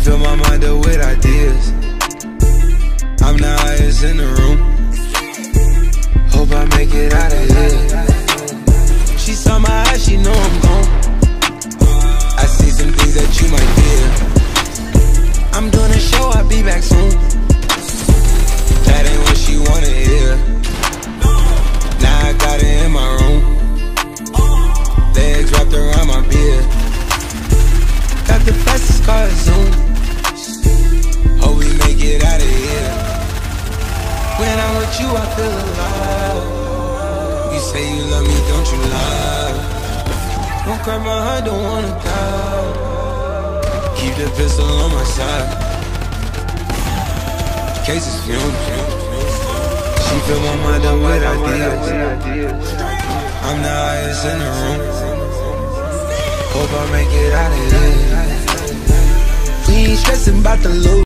fill my mind up with ideas. I'm the highest in the room. Hope I make it out of here. She saw my eyes, she know I'm gone. I see some things that you might fear. I'm doing a show, I'll be back soon. That ain't what she wanna hear. Now I got it in my room. Legs wrapped around my beard. Got the fastest car, Zoom. Hope we make it out of here. When I'm with you, I feel alive. You say you love me, don't you lie. Don't cry my heart, don't wanna die. Keep the pistol on my side. Case is fumed. She fill my mind up with ideas. I'm the highest in the room. Hope I make it out of here. We ain't stressing about the loot.